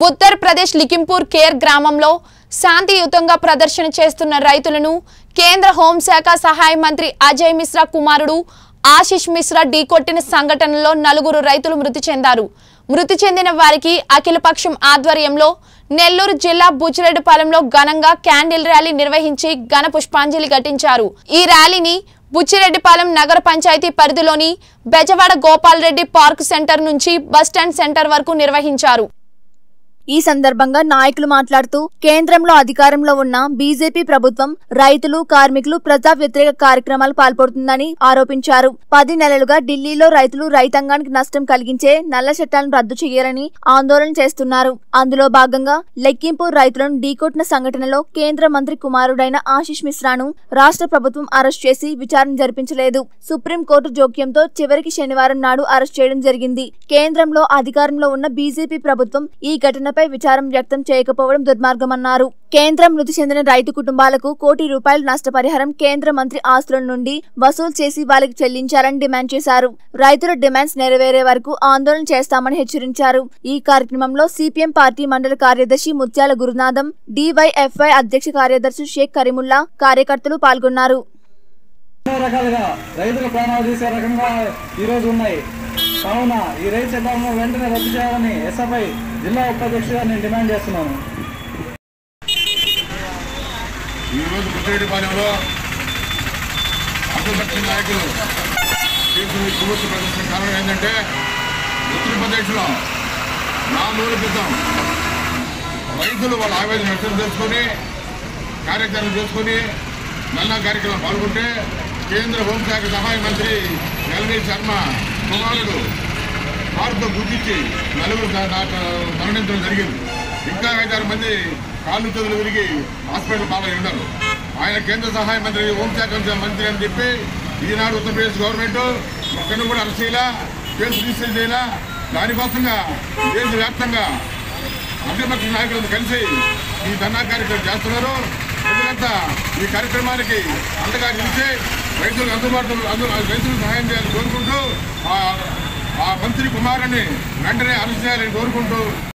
Uttar Pradesh Lakhimpur care గ్రామంలో శాంతియుతంగా ప్రదర్శన చేస్తున్న రైతులను కేంద్ర హోంశాఖ సహాయ మంత్రి అజయ్ మిశ్రా కుమారుడు ఆశిష్ మిశ్రా ఢీకొట్టిన సంఘటనలో 4 రైతులు మృతి చెందారు. మృతి చెందిన వారికి అఖిలపక్షం ఆధ్వర్యంలో నెల్లూరు జిల్లా బుచ్చిరెడ్డిపాలెంలో ఘనంగా క్యాండిల్ ర్యాలీ నిర్వహించి ఘన పుష్పాంజలి ఘటించారు. ఈ ర్యాలీని బుచ్చిరెడ్డిపాలెం నగర పంచాయతీ పరిధిలోని బెజవాడ గోపాల్ రెడ్డి పార్క్ సెంటర్ నుంచి బస్టాండ్ సెంటర్ వరకు నిర్వహించారు. ఈ సందర్భంగా నాయకులు మాట్లాడుతూ కేంద్రంలో అధికారంలో ఉన్న బీజేపీ ప్రభుత్వం రైతులు కార్మికులు ప్రజా వ్యతిరేక కార్యక్రమాలు పాల్పడుతుందని ఆరోపించారు. 10 నెలలుగా ఢిల్లీలో రైతులు రైతాంగానికి నష్టం కలిగించే నల్ల చట్టాలను రద్దు చేయాలని ఆందోళన చేస్తున్నారు. అందులో భాగంగా లఖింపూర్ రైతులను ఢీకొట్టిన సంఘటనలో కేంద్ర మంత్రి కుమారుడైన ఆశిష్ మిశ్రాను రాష్ట్ర ప్రభుత్వం అరెస్ట్ చేసి విచారణ జరిపించలేదు. సుప్రీంకోర్టు జోక్యంతో చివరికి శనివారం నాడు అరెస్ట్ చేయడం జరిగింది. కేంద్రంలో అధికారంలో ఉన్న బీజేపీ ప్రభుత్వం ఈ ఘటనపై విచారం వ్యక్తం చేయకపోవడం దుర్మార్గమన్నారు. కేంద్రం మృతి చెందిన రైతు కుటుంబాలకు ₹1 కోటి నష్టపరిహారం కేంద్ర మంత్రి ఆస్తుల నుండి వసూలు చేసి వాళ్ళకి చెల్లించాలని డిమాండ్ చేశారు. రైతుల డిమాండ్స్ నెరవేరే వరకు ఆందోళన చేస్తామని హెచ్చరించారు. ఈ కార్యక్రమంలో సిపిఎం పార్టీ మండల కార్యదర్శి ముత్యాల గురునాథం, డివైఎఫ్ఐ అధ్యక్ష కార్యదర్శి షేక్ కరీముల్లా కార్యకర్తలు పాల్గొన్నారు. కావున ఈ రైతు చట్టాలను వెంటనే రద్దు చేయాలని ఎస్ఎఫ్ఐ జిల్లా ఉపాధ్యక్షుడిగా నేను డిమాండ్ చేస్తున్నాను. ఈరోజు బుచ్చిరెడ్డిపాలెంలో అఖిలపక్ష నాయకులు ప్రభుత్వ ప్రదర్శన కారణం ఏంటంటే ఉత్తరప్రదేశ్లో 4 రోజుల క్రితం రైతులు వాళ్ళ ఆవేదన వ్యక్తం చేసుకొని కార్యాచరణ చేసుకొని నల్ల కార్యక్రమం పాల్గొంటే కేంద్ర హోంశాఖ సహాయ మంత్రి ఎల్వి శర్మ కుమారుడు కారుతో గుర్తించి 4 మరణించడం జరిగింది. ఇంకా 5-6 మంది కాళ్ళు చేతులు విరిగి హాస్పిటల్ పాలై ఉన్నారు. ఆయన కేంద్ర సహాయ మంత్రి హోంశాఖ మంత్రి అని చెప్పి ఈనాడు ఉత్తరప్రదేశ్ గవర్నమెంట్ ఒక్కరిని కూడా అరెస్ట్ చేయాల, కేసు రిజిస్టర్ చేయాల. దానికోసంగా దేశవ్యాప్తంగా అఖిలపక్ష నాయకులను కలిసి ఈ ధర్నా కార్యక్రమం చేస్తున్నారు. ప్రజలంతా ఈ కార్యక్రమానికి అండగా నిలిచి రైతులకు రైతులకు సహాయం చేయాలని కోరుకుంటూ ఆ మంత్రి కుమారుని వెంటనే అరెస్ట్ చేయాలని కోరుకుంటూ